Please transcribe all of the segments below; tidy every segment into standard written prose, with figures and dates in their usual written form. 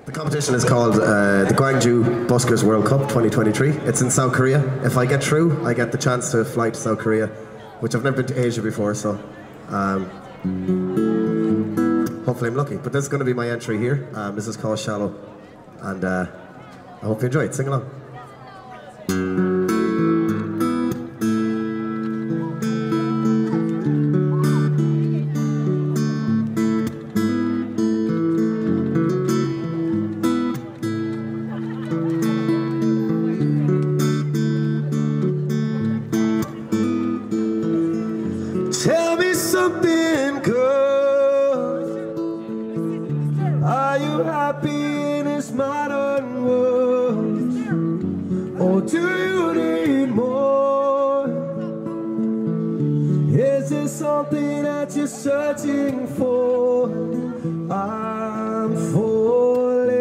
The competition is called the Gwangju Buskers World Cup 2023. It's in South Korea. If I get through, I get the chance to fly to South Korea, which I've never been to Asia before, so hopefully I'm lucky. But this is going to be my entry here. This is called Shallow, and I hope you enjoy it. Sing along. Tell me something good. Are you happy in this modern world? Or do you need more? Is there something that you're searching for? I'm falling.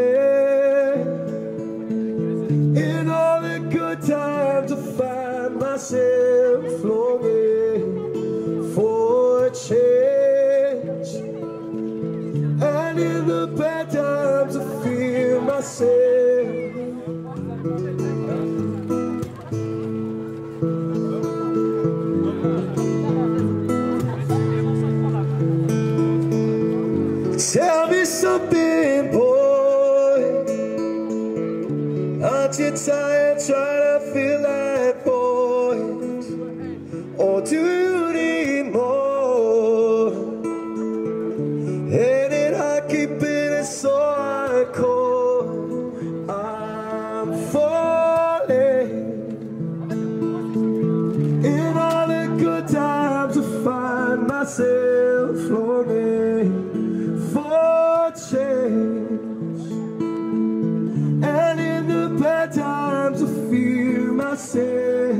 In all the good times I find myself longing for change, and in the bad times I feel myself. Tell me something, boy. Aren't you tired trying to fill that void? Or do you need more? Ain't it hard keeping it so hardcore? I'm falling. In all the good times I find myself longing for change, and in the bad times I feel myself.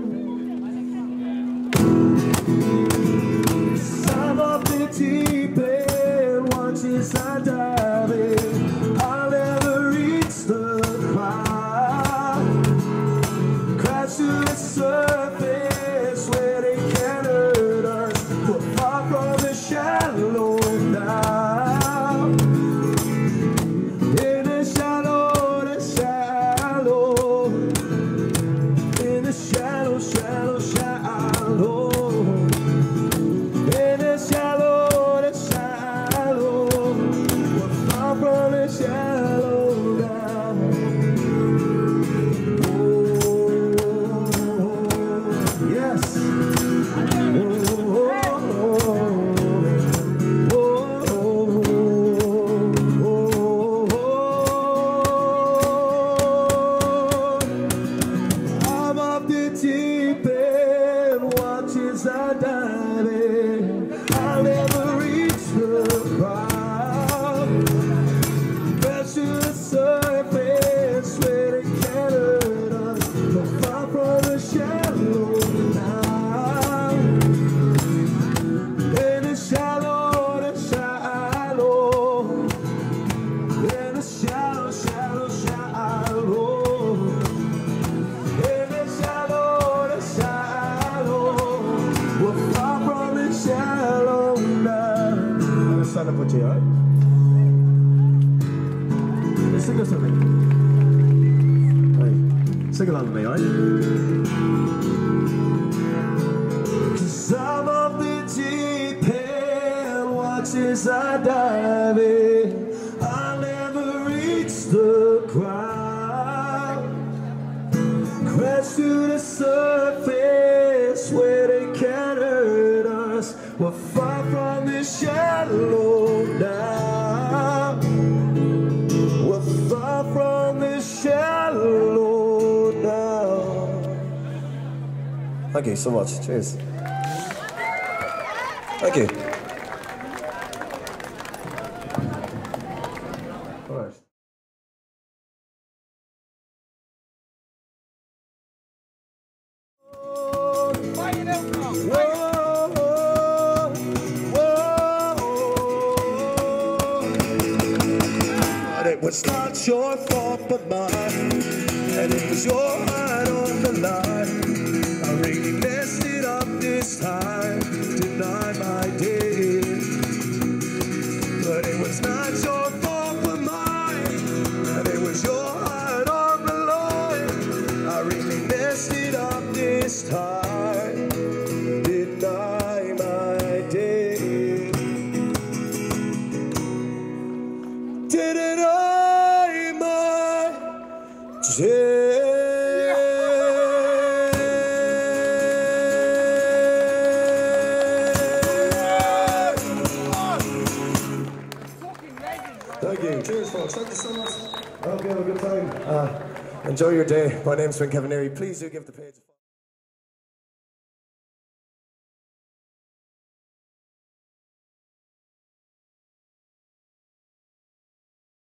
I'm up the deep end, watch as I dive in. I'll never reach the cloud, crash to the surface where they can't hurt us. We're far from the shallow now. In the shallow, the shallow. In the shallow, shallow, shallow. In the shallow, the shallow. We're far from the shallow now. Oh, yes. I'm up the deep end, watch as I dive in. I'll never reach the ground, crash to the surface where they can't hurt us. So far from the shallow now. In the shallow, the shallow. In the shallow, shallow, shallow. In the shallow, the shallow. We're far from the shallow now. I'm stand up with you, alright? Sing us something. Right. Sing along with me, alright? 'Cause I'm up the deep end, watch as I dive in. I'll never reach the ground, crash to the surface where they can't hurt us. We're far from the shallow now. We're far from the shallow now. Thank you so much. Cheers. Thank you. All right. But it was not your fault but mine, and it was your heart on the line. I really messed it up this time, denied my day. But it was not your fault but mine, this time deny my day? Didn't I my day? Thank you. Cheers, folks. Thank you so much. I hope you have a good time. Enjoy your day. My name's Kevin Neary. Please do give the page a follow.